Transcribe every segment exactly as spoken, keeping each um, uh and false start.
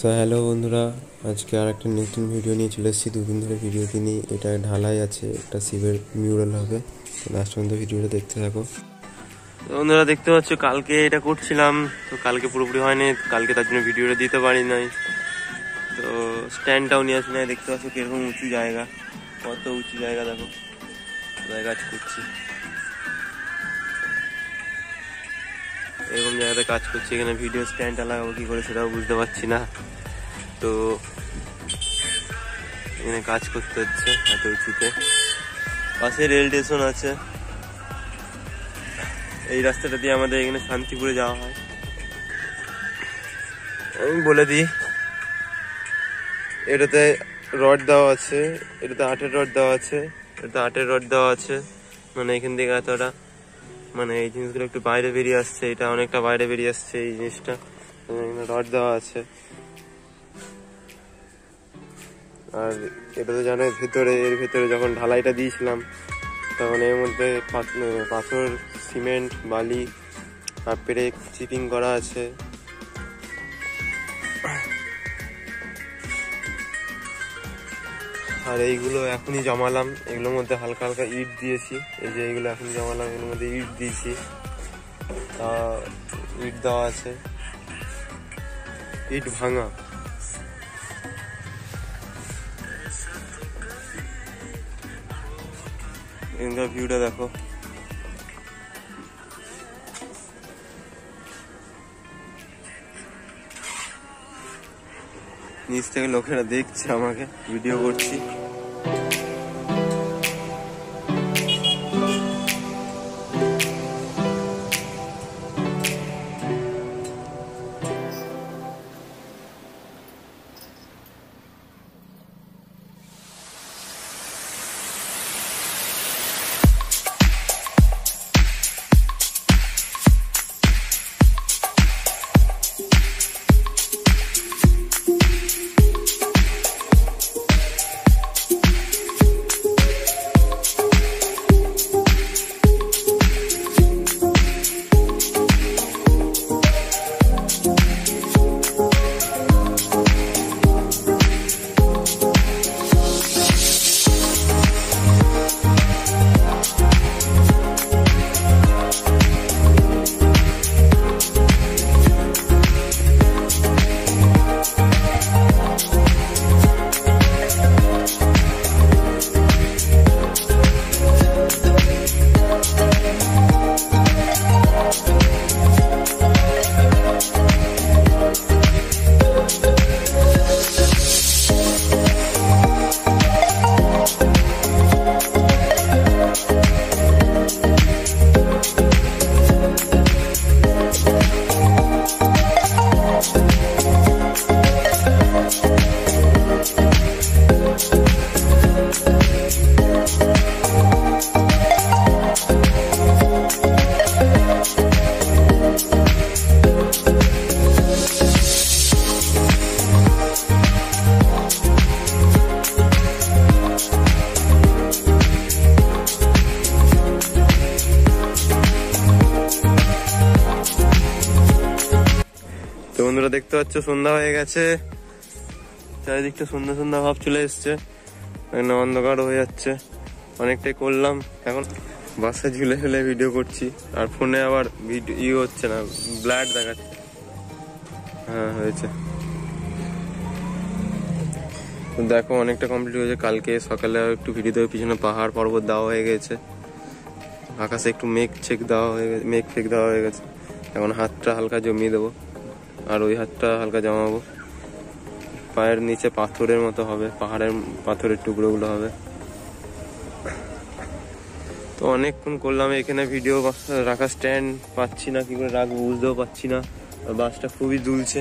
So hello বন্ধুরা, আজকে আর একটা নতুন ভিডিও নিয়ে চলে এসেছি। দুদিন ধরে ভিডিও কিনি, এটা ঢালাই আছে, একটা শিবের মিউরাল হবে। তো লাস্ট পর্যন্ত ভিডিওটা দেখতে থাকো। বন্ধুরা দেখতে পাচ্ছ, কালকে এটা করছিলাম, তো কালকে পুরোপুরি হয়নি, কালকে তার জন্য ভিডিওটা দিতে পারি নাই। তো স্ট্যান্ডটাও নিয়ে আসি নাই। দেখতে পাচ্ছ কিরকম উঁচু জায়গা, কত উঁচু জায়গা, দেখো জায়গা কাজ করছি, এরকম জায়গাতে কাজ করছি। এখানে ভিডিও স্ট্যান্ডটা লাগাবো কি করে সেটাও বুঝতে পারছি না। তো এখানে কাজ করতে হচ্ছে এত উঁচুতে। পাশে রেল স্টেশন আছে, এই রাস্তাটা দিয়ে আমাদের এখানে শান্তিপুরে যাওয়া হয়। আমি বলে দিই, এটাতে রড দেওয়া আছে, এটাতে আটের রড দেওয়া আছে, এটাতে আটের রড দেওয়া আছে। মানে এখান থেকে এতটা, মানে এই জিনিসগুলো একটু বাইরে বেরিয়ে আসছে, এটা অনেকটা বাইরে বেরিয়ে আসছে এই জিনিসটা। এখানে রড দেওয়া আছে। আর এটা তো জানো, ভেতরে এর ভেতরে যখন ঢালাইটা দিয়েছিলাম তখন এর মধ্যে পাথর, সিমেন্ট, বালি আর পেরেক চিপিং করা আছে। আর এইগুলো এখনই জমালাম, এগুলোর মধ্যে হালকা হালকা ইট দিয়েছি। এই যে এইগুলো এখনই জমালাম, এগুলোর মধ্যে ইট দিয়েছি, তা ইট দেওয়া আছে, ইট ভাঙা। এখানকার ভিউটা দেখো, নিচ থেকে লোকেরা দেখছে আমাকে, ভিডিও করছি। বন্ধুরা দেখতে পাচ্ছ, সন্ধ্যা হয়ে গেছে, চারিদিকটা সন্ধ্যা সন্ধ্যা ভাব চলে এসছে, অন্ধকার হয়ে যাচ্ছে। অনেকটাই করলাম, এখন বাসে ঝুলে ঝুলে ভিডিও করছি, আর ফোনে আবার ভিডিও ই হচ্ছে না, ব্লাড দেখাচ্ছে। হ্যাঁ হয়েছে, দেখো অনেকটা কমপ্লিট হয়েছে। কালকে সকালে একটু ভিডিও দেওয়ার পিছনে পাহাড় পর্বত দেওয়া হয়ে গেছে, আকাশে একটু মেঘ ছেক দেওয়া হয়ে গেছে, মেঘ ফেক দেওয়া হয়ে গেছে। এখন হাতটা হালকা জমিয়ে দেবো, আর ওই হাতটা হালকা জমাবো। পায়ের নিচে পাথরের মতো হবে, পাহাড়ের পাথরের টুকরোগুলো হবে। তো অনেকক্ষণ করলাম এখানে ভিডিও, রাখা স্ট্যান্ড পাচ্ছি না, কি করে রাখবো বুঝতেও পারছি না। আর বাসটা খুবই দুলছে,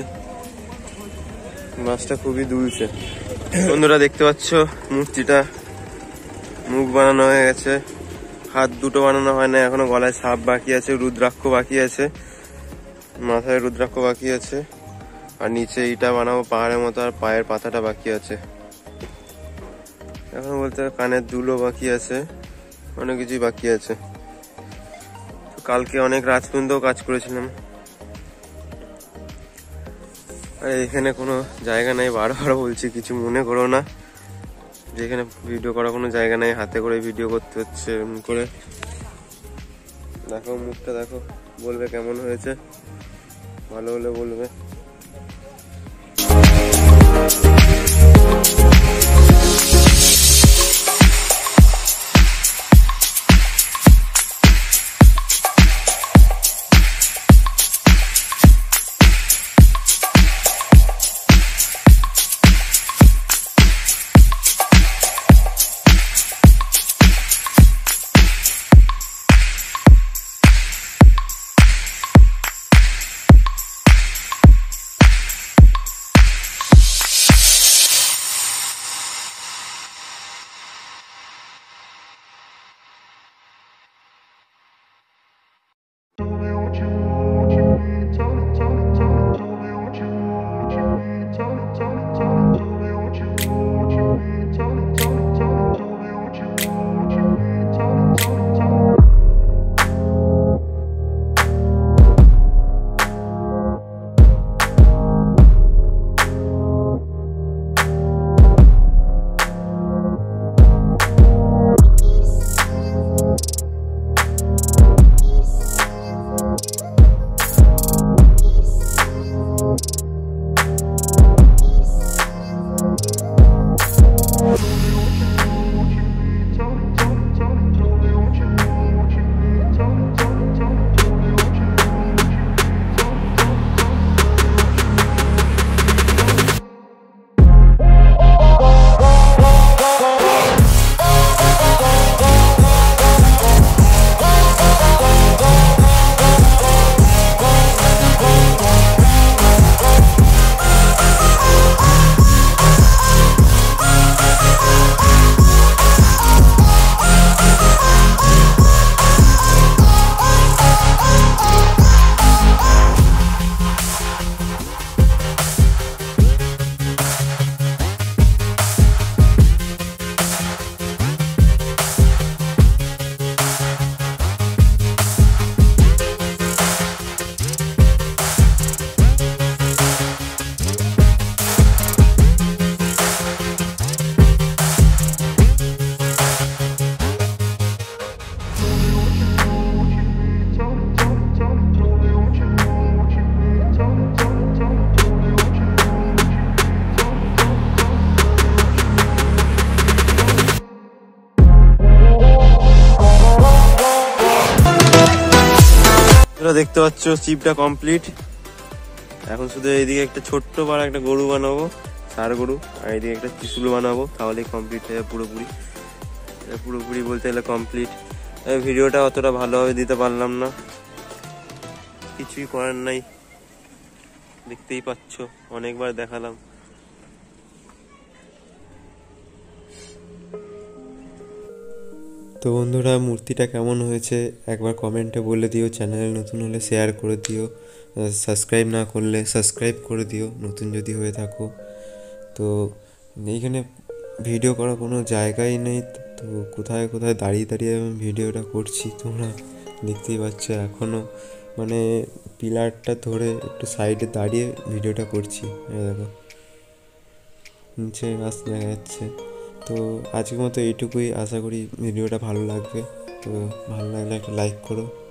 বাসটা খুবই দুলছে। বন্ধুরা দেখতে পাচ্ছ, মূর্তিটা মুখ বানানো হয়ে গেছে, হাত দুটো বানানো হয় না এখনো, গলায় সাপ বাকি আছে, রুদ্রাক্ষ বাকি আছে, মাথায় রুদ্রাক্ষ বাকি আছে, আর নিচে ইটা বানাবো পাহাড়ের মতো, আর পায়ের পাতাটা বাকি আছে। এখন বলতে কানের দুলও বাকি আছে, অনেক কিছুই বাকি আছে। কালকে অনেক রাত পর্যন্ত কাজ করেছিলাম, আর এখানে কোনো জায়গা নেই, বারবার বলছি কিছু মনে করো না, যেখানে ভিডিও করার কোনো জায়গা নেই, হাতে করে ভিডিও করতে হচ্ছে এরকম করে। দেখো মুখটা দেখো, বলবে কেমন হয়েছে, ভালো হলে বলবে। দেখতে পাচ্ছ চিপটা কমপ্লিট। এখন শুধু এইদিকে একটা ছোট্ট বড় একটা গরু বানাবো, ষাঁড় গরু, আর এইদিকে একটা ত্রিশূল বানাবো, তাহলে কমপ্লিট হয়ে যাবে পুরোপুরি। পুরোপুরি বলতে গেলে কমপ্লিট। ভিডিওটা অতটা ভালোভাবে দিতে পারলাম না, কিছুই করার নাই, দেখতেই পাচ্ছ অনেকবার দেখালাম। তো বন্ধুরা মূর্তিটা কেমন হয়েছে একবার কমেন্টে বলে দিও, চ্যানেলে নতুন হলে শেয়ার করে দিও, সাবস্ক্রাইব না করলে সাবস্ক্রাইব করে দিও নতুন যদি হয়ে থাকো। তো এইখানে ভিডিও করার কোনো জায়গাই নেই, তো কোথায় কোথায় দাঁড়িয়ে দাঁড়িয়ে আমি ভিডিওটা করছি, তোমরা দেখতেই পাচ্ছ। এখনও মানে পিলারটা ধরে একটু সাইডে দাঁড়িয়ে ভিডিওটা করছি, দেখো নিচে গাছ দেখা যাচ্ছে। তো আজকের মতো এইটুকুই, আশা করি ভিডিওটা ভালো লাগবে। তো ভালো লাগলে একটা লাইক করো।